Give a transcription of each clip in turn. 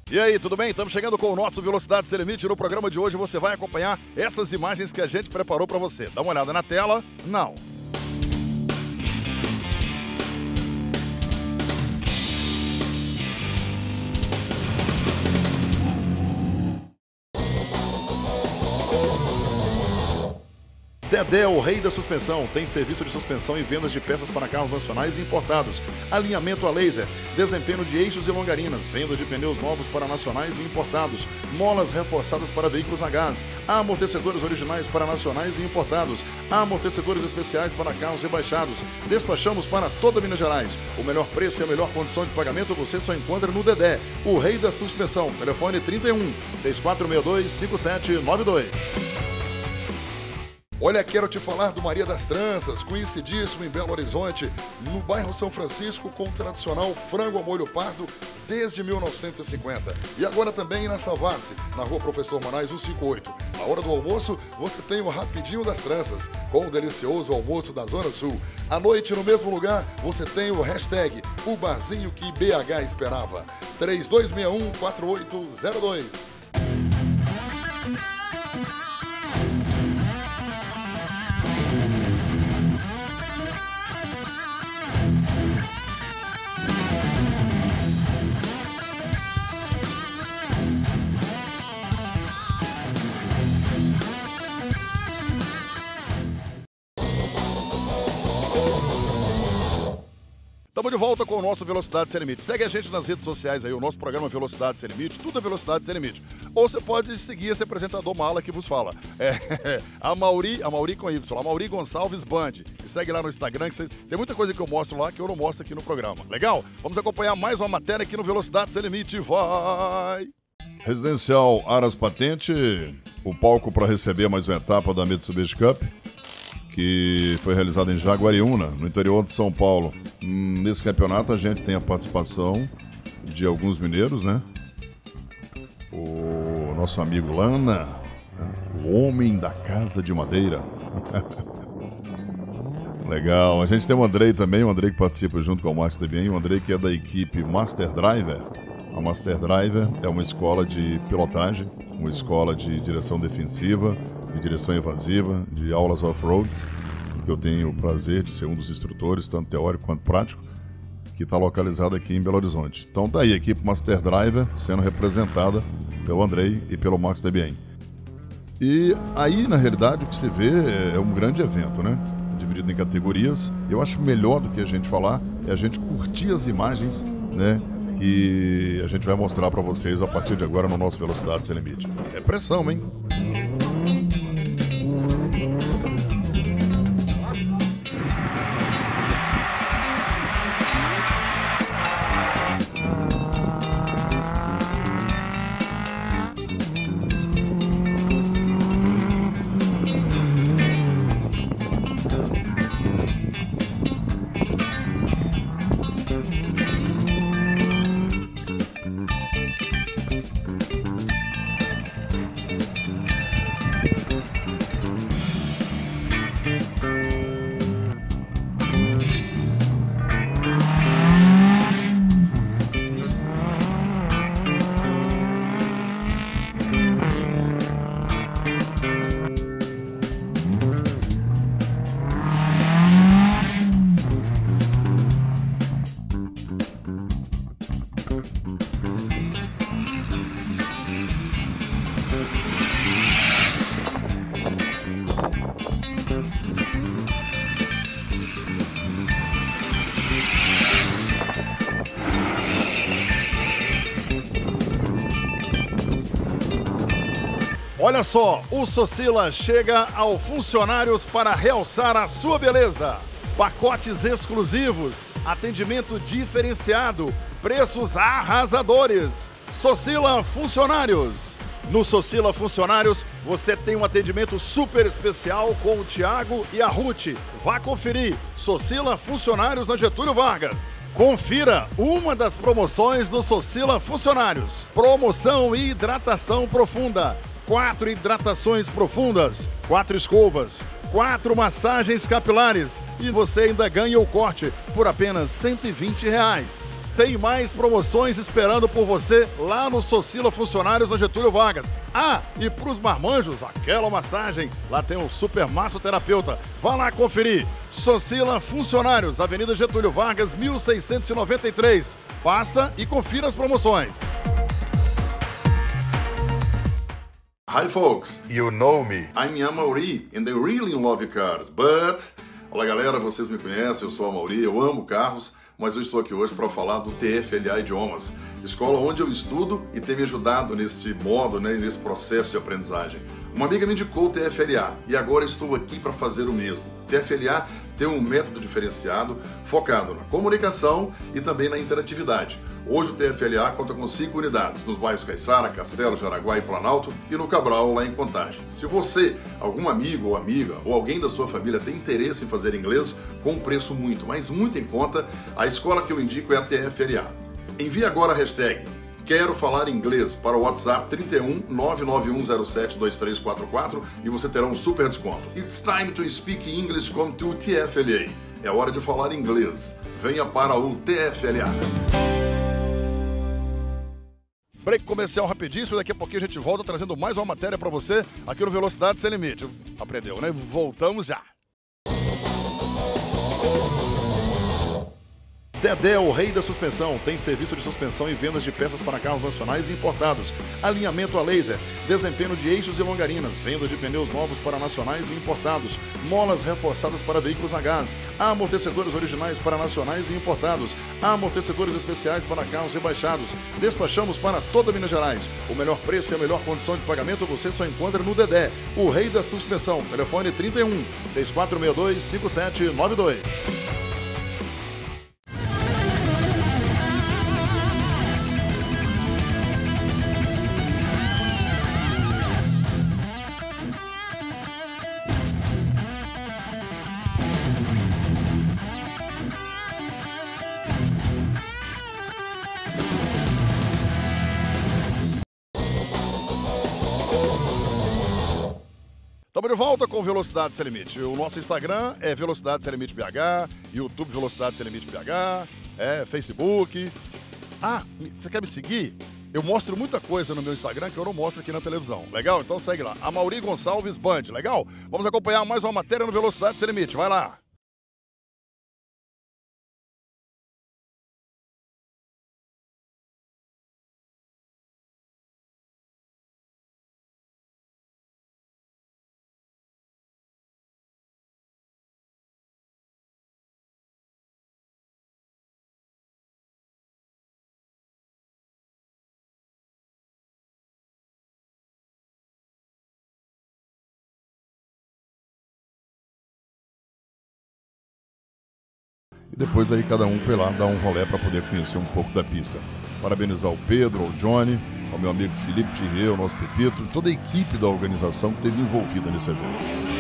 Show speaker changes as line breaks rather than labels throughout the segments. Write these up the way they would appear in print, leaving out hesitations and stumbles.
E aí, tudo bem? Estamos chegando com o nosso Velocidade Sem Limite. No programa de hoje você vai acompanhar essas imagens que a gente preparou para você. Dá uma olhada na tela. Não. Dedé, o rei da suspensão, tem serviço de suspensão e vendas de peças para carros nacionais e importados, alinhamento a laser, desempenho de eixos e longarinas, vendas de pneus novos para nacionais e importados, molas reforçadas para veículos a gás, amortecedores originais para nacionais e importados, amortecedores especiais para carros rebaixados. Despachamos para toda Minas Gerais. O melhor preço e a melhor condição de pagamento você só encontra no Dedé, o rei da suspensão. Telefone 31 3462 5792. Olha, quero te falar do Maria das Tranças, conhecidíssimo em Belo Horizonte, no bairro São Francisco, com o tradicional frango ao molho pardo desde 1950. E agora também na Savassi, na rua Professor Moraes 158. Na hora do almoço, você tem o Rapidinho das Tranças, com o delicioso almoço da Zona Sul. À noite, no mesmo lugar, você tem o hashtag O Barzinho que BH esperava. 3261-4802. Estamos de volta com o nosso Velocidade Sem Limite. Segue a gente nas redes sociais aí, o nosso programa Velocidade Sem Limite, tudo é Velocidade Sem Limite. Ou você pode seguir esse apresentador mala que vos fala. A Mauri com Y, a Mauri Gonçalves Band. E segue lá no Instagram, que tem muita coisa que eu mostro lá que eu não mostro aqui no programa. Legal? Vamos acompanhar mais uma matéria aqui no Velocidade Sem Limite. Vai! Residencial Aras Patente, o palco para receber mais uma etapa da Mitsubishi Cup, que foi realizado em Jaguariúna, no interior de São Paulo. Nesse campeonato a gente tem a participação de alguns mineiros, né? O nosso amigo Lana, o homem da casa de madeira. Legal. A gente tem o Andrei também, o Andrei que participa junto com o Max Debian, o Andrei que é da equipe Master Driver. A Master Driver é uma escola de pilotagem, uma escola de direção defensiva, de direção evasiva, de aulas off-road, que eu tenho o prazer de ser um dos instrutores, tanto teórico quanto prático, que está localizado aqui em Belo Horizonte. Então tá aí a equipe Master Driver sendo representada pelo Andrei e pelo Max Debian. E aí, na realidade, o que se vê é um grande evento, né? Dividido em categorias. Eu acho melhor do que a gente falar é a gente curtir as imagens, né? Que a gente vai mostrar para vocês a partir de agora no nosso Velocidade Sem Limite. É pressão, hein? Olha só, o Socila chega ao Funcionários para realçar a sua beleza. Pacotes exclusivos, atendimento diferenciado, preços arrasadores. Socila Funcionários. No Socila Funcionários, você tem um atendimento super especial com o Thiago e a Ruth. Vá conferir. Socila Funcionários na Getúlio Vargas. Confira uma das promoções do Socila Funcionários. Promoção hidratação profunda. 4 hidratações profundas, 4 escovas, 4 massagens capilares e você ainda ganha o corte por apenas R$120. Tem mais promoções esperando por você lá no Socila Funcionários, na Getúlio Vargas. Ah, e para os marmanjos, aquela massagem. Lá tem um super massoterapeuta. Vá lá conferir. Socila Funcionários, Avenida Getúlio Vargas, 1693. Passa e confira as promoções. Hi folks, you know me. I'm Amaury and I really love cars, but... Olá galera, vocês me conhecem, eu sou a Amaury, eu amo carros, mas eu estou aqui hoje para falar do TFLA Idiomas, escola onde eu estudo e tem me ajudado neste modo, nesse processo de aprendizagem. Uma amiga me indicou o TFLA e agora estou aqui para fazer o mesmo. TFLA tem um método diferenciado, focado na comunicação e também na interatividade. Hoje o TFLA conta com 5 unidades, nos bairros Caiçara, Castelo, Jaraguá e Planalto e no Cabral, lá em Contagem. Se você, algum amigo ou amiga ou alguém da sua família tem interesse em fazer inglês com um preço muito, mas muito em conta, a escola que eu indico é a TFLA. Envie agora a hashtag Quero Falar Inglês para o WhatsApp 31 99107 2344 e você terá um super desconto. It's time to speak English come to TFLA. É hora de falar inglês. Venha para o TFLA. Break comercial rapidíssimo, daqui a pouquinho a gente volta trazendo mais uma matéria para você aqui no Velocidade Sem Limite. Aprendeu, né? Voltamos já. Dedé, o rei da suspensão, tem serviço de suspensão e vendas de peças para carros nacionais e importados, alinhamento a laser, desempenho de eixos e longarinas, vendas de pneus novos para nacionais e importados, molas reforçadas para veículos a gás, amortecedores originais para nacionais e importados, amortecedores especiais para carros rebaixados. Despachamos para toda Minas Gerais. O melhor preço e a melhor condição de pagamento você só encontra no Dedé, o rei da suspensão. Telefone 31 3462 5792. Estamos de volta com Velocidade Sem Limite. O nosso Instagram é Velocidade Sem Limite BH, YouTube Velocidade Sem Limite BH, Facebook. Ah, você quer me seguir? Eu mostro muita coisa no meu Instagram que eu não mostro aqui na televisão. Legal? Então segue lá. Amaury Gonçalves Band. Legal? Vamos acompanhar mais uma matéria no Velocidade Sem Limite. Vai lá. E depois aí cada um foi lá dar um rolê para poder conhecer um pouco da pista. Parabenizar o Pedro, o Johnny, ao meu amigo Felipe Thierry, o nosso Pepito, toda a equipe da organização que esteve envolvida nesse evento.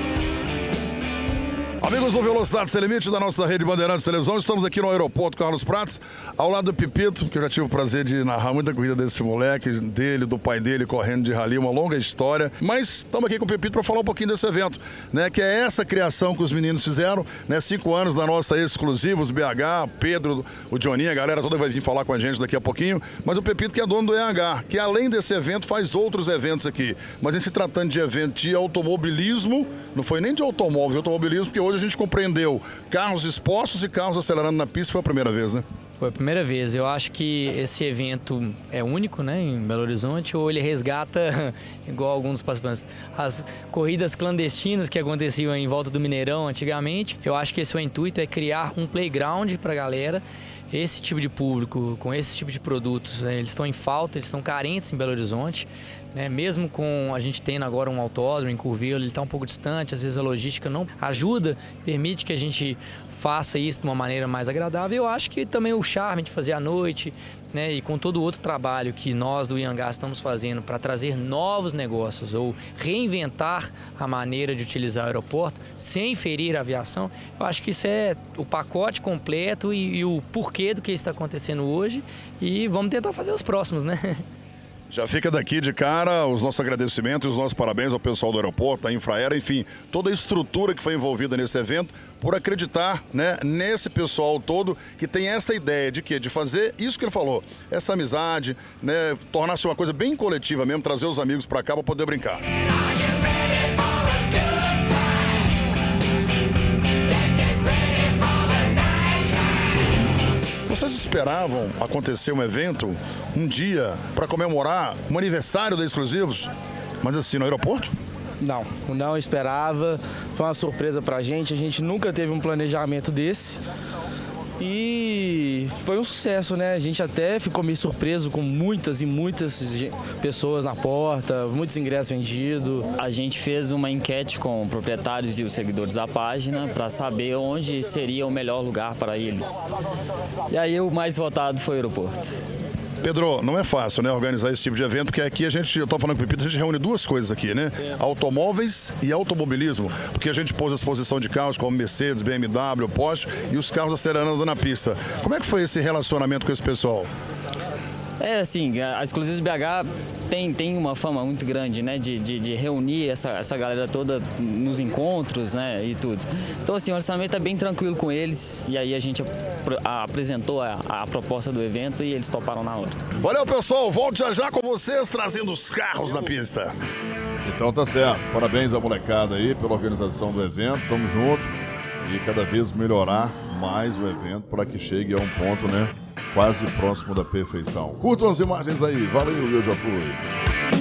Amigos do Velocidade Sem Limite da nossa rede Bandeirantes Televisão, estamos aqui no aeroporto Carlos Prates, ao lado do Pepito, que eu já tive o prazer de narrar muita corrida desse moleque, dele, do pai dele, correndo de rally, uma longa história. Mas estamos aqui com o Pepito para falar um pouquinho desse evento, né? Que é essa criação que os meninos fizeram, né? 5 anos da nossa exclusivos, BH, Pedro, o Johnny, a galera toda vai vir falar com a gente daqui a pouquinho. Mas o Pepito que é dono do EH, que além desse evento faz outros eventos aqui. Mas em se tratando de evento de automobilismo, não foi nem de automóvel, de automobilismo, porque hoje a gente compreendeu carros expostos e carros acelerando na pista, foi a primeira vez, né?
Foi a primeira vez. Eu acho que esse evento é único, né, em Belo Horizonte, ou ele resgata, igual alguns participantes, as corridas clandestinas que aconteciam em volta do Mineirão antigamente. Eu acho que esse é o intuito, é criar um playground para a galera. Esse tipo de público, com esse tipo de produtos, eles estão em falta, eles estão carentes em Belo Horizonte, né? Mesmo com a gente tendo agora um autódromo em Curvelo, ele está um pouco distante, às vezes a logística não ajuda, permite que a gente faça isso de uma maneira mais agradável. Eu acho que também o charme de fazer à noite, né, e com todo o outro trabalho que nós do Iangá estamos fazendo para trazer novos negócios ou reinventar a maneira de utilizar o aeroporto sem ferir a aviação, eu acho que isso é o pacote completo e o porquê do que está acontecendo hoje, e vamos tentar fazer os próximos, né?
Já fica daqui de cara os nossos agradecimentos e os nossos parabéns ao pessoal do aeroporto, da Infraero, enfim, toda a estrutura que foi envolvida nesse evento, por acreditar, né, nesse pessoal todo que tem essa ideia de quê? De fazer isso que ele falou, essa amizade, né, tornar-se uma coisa bem coletiva mesmo, trazer os amigos para cá para poder brincar. Vocês esperavam acontecer um evento, um dia, para comemorar um aniversário da Exclusivos, mas assim, no aeroporto?
Não esperava, foi uma surpresa pra gente, a gente nunca teve um planejamento desse e foi um sucesso, né? A gente até ficou meio surpreso com muitas e muitas pessoas na porta, muitos ingressos vendidos.
A gente fez uma enquete com proprietários e os seguidores da página para saber onde seria o melhor lugar para eles. E aí o mais votado foi o aeroporto.
Pedro, não é fácil, né, organizar esse tipo de evento, porque aqui eu tô falando com o Pepito, a gente reúne duas coisas aqui, né? Automóveis e automobilismo, porque a gente pôs a exposição de carros como Mercedes, BMW, Porsche e os carros acelerando na pista. Como é que foi esse relacionamento com esse pessoal?
É assim, a Exclusivos BH tem uma fama muito grande, né, de reunir essa galera toda nos encontros, né, e tudo. Então assim, o orçamento é bem tranquilo com eles e aí a gente apresentou a proposta do evento e eles toparam na hora.
Valeu, pessoal, volto já com vocês trazendo os carros na pista. Então tá certo, parabéns à molecada aí pela organização do evento, tamo junto e cada vez melhorar mais o evento para que chegue a um ponto, né, quase próximo da perfeição. Curtam as imagens aí. Valeu, eu já fui.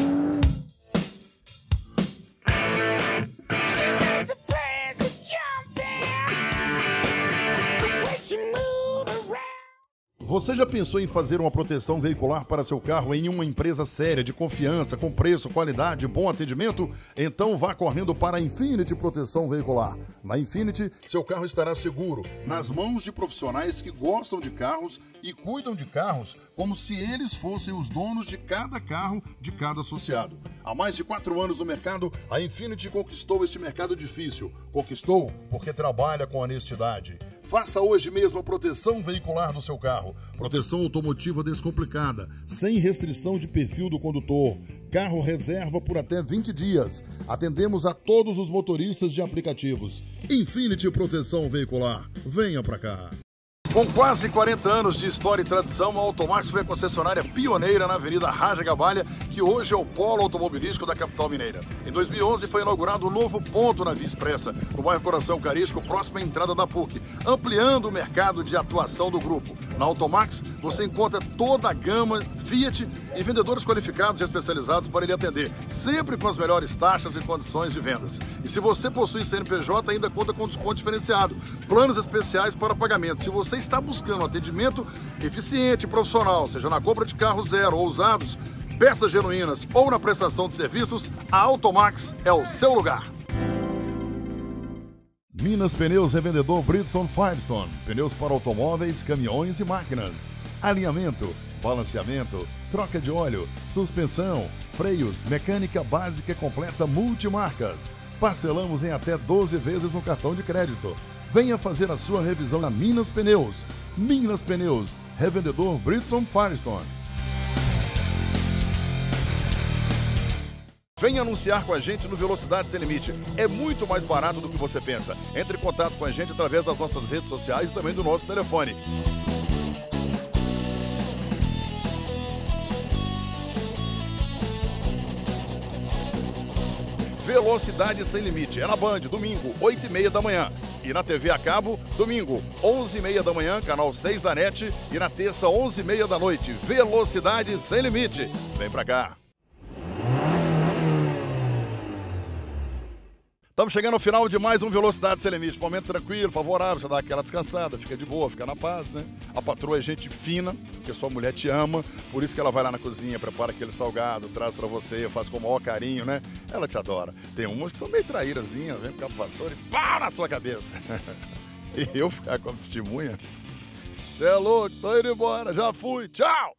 Você já pensou em fazer uma proteção veicular para seu carro em uma empresa séria, de confiança, com preço, qualidade e bom atendimento? Então vá correndo para a Infinity Proteção Veicular. Na Infinity, seu carro estará seguro, nas mãos de profissionais que gostam de carros e cuidam de carros como se eles fossem os donos de cada carro de cada associado. Há mais de 4 anos no mercado, a Infinity conquistou este mercado difícil. Conquistou porque trabalha com honestidade. Faça hoje mesmo a proteção veicular do seu carro. Proteção automotiva descomplicada, sem restrição de perfil do condutor. Carro reserva por até 20 dias. Atendemos a todos os motoristas de aplicativos. Infinity Proteção Veicular. Venha pra cá. Com quase 40 anos de história e tradição, a Automax foi a concessionária pioneira na Avenida Raja Gabalha, que hoje é o polo automobilístico da capital mineira. Em 2011 foi inaugurado um novo ponto na Via Expressa, no bairro Coração Carisco, próximo à entrada da PUC, ampliando o mercado de atuação do grupo. Na Automax você encontra toda a gama Fiat e vendedores qualificados e especializados para lhe atender, sempre com as melhores taxas e condições de vendas. E se você possui CNPJ, ainda conta com desconto diferenciado, planos especiais para pagamento. Se você está buscando um atendimento eficiente e profissional, seja na compra de carros zero ou usados, peças genuínas ou na prestação de serviços, a Automax é o seu lugar. Minas Pneus Revendedor Bridgestone Firestone. Pneus para automóveis, caminhões e máquinas. Alinhamento, balanceamento, troca de óleo, suspensão, freios, mecânica básica completa multimarcas. Parcelamos em até 12 vezes no cartão de crédito. Venha fazer a sua revisão na Minas Pneus. Minas Pneus, revendedor Bridgestone Firestone. Venha anunciar com a gente no Velocidade Sem Limite. É muito mais barato do que você pensa. Entre em contato com a gente através das nossas redes sociais e também do nosso telefone. Velocidade Sem Limite. É na Band, domingo, 8h30 da manhã. E na TV a cabo, domingo, 11h30 da manhã, canal 6 da NET. E na terça, 11h30 da noite. Velocidade Sem Limite. Vem pra cá. Estamos chegando ao final de mais um Velocidade Sem Limite. Momento tranquilo, favorável, você dá aquela descansada, fica de boa, fica na paz, né? A patroa é gente fina, porque sua mulher te ama, por isso que ela vai lá na cozinha, prepara aquele salgado, traz pra você, faz com o maior carinho, né? Ela te adora. Tem umas que são meio traírazinhas, vem com a vassoura e pau na sua cabeça. E eu ficar como testemunha? Você é louco, tô indo embora, já fui, tchau!